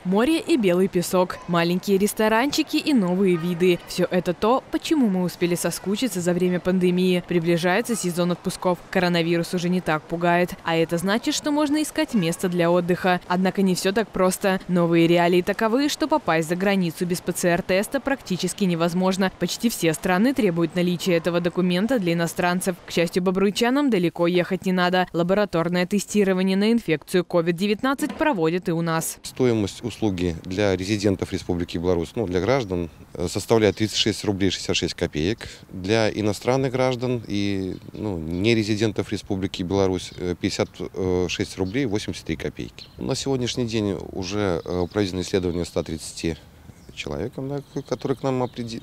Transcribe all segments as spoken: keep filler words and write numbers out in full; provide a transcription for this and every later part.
Море и белый песок, маленькие ресторанчики и новые виды. Все это то, почему мы успели соскучиться за время пандемии. Приближается сезон отпусков. Коронавирус уже не так пугает. А это значит, что можно искать место для отдыха. Однако не все так просто. Новые реалии таковы, что попасть за границу без ПЦР-теста практически невозможно. Почти все страны требуют наличия этого документа для иностранцев. К счастью, бобруйчанам далеко ехать не надо. Лабораторное тестирование на инфекцию ковид девятнадцать проводят и у нас. Стоимость услуги для резидентов Республики Беларусь, ну, для граждан, составляет тридцать шесть рублей шестьдесят шесть копеек. Для иностранных граждан и ну, не резидентов Республики Беларусь пятьдесят шесть рублей восемьдесят три копейки. На сегодняшний день уже проведено исследование ста тридцати человеком, да, которые к нам обратились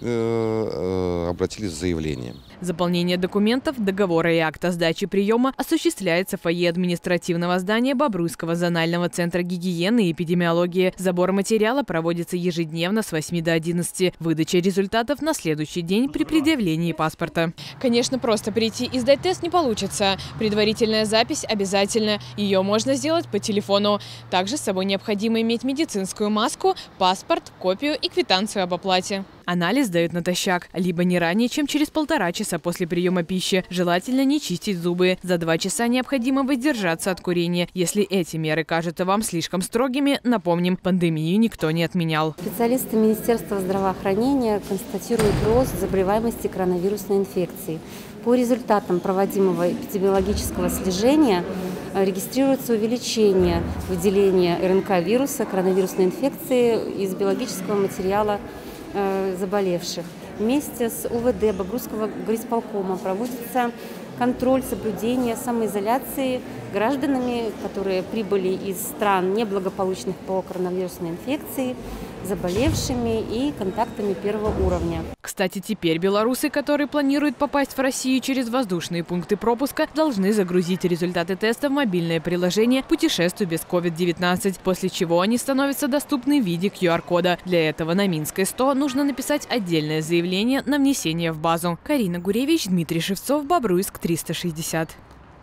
с заявлением. Заполнение документов, договора и акта сдачи приема осуществляется в фойе административного здания Бобруйского зонального центра гигиены и эпидемиологии. Забор материала проводится ежедневно с восьми до одиннадцати. Выдача результатов на следующий день при предъявлении паспорта. Конечно, просто прийти и сдать тест не получится. Предварительная запись обязательна. Ее можно сделать по телефону. Также с собой необходимо иметь медицинскую маску, паспорт, копию и квитанцию об оплате. Анализ дают натощак, либо не ранее, чем через полтора часа после приема пищи. Желательно не чистить зубы. За два часа необходимо воздержаться от курения. Если эти меры кажутся вам слишком строгими, напомним, пандемию никто не отменял. Специалисты Министерства здравоохранения констатируют рост заболеваемости коронавирусной инфекцией. По результатам проводимого эпидемиологического слежения регистрируется увеличение выделения РНК вируса коронавирусной инфекции из биологического материала заболевших. Вместе с УВД Бобруйского горисполкома проводится контроль соблюдения самоизоляции гражданами, которые прибыли из стран неблагополучных по коронавирусной инфекции, заболевшими и контактами первого уровня. Кстати, теперь белорусы, которые планируют попасть в Россию через воздушные пункты пропуска, должны загрузить результаты теста в мобильное приложение «Путешествуй без ковид девятнадцать», после чего они становятся доступны в виде ку ар кода. Для этого на Минской сто нужно написать отдельное заявление на внесение в базу. Карина Гуревич, Дмитрий Шевцов, Бобруйск триста шестьдесят.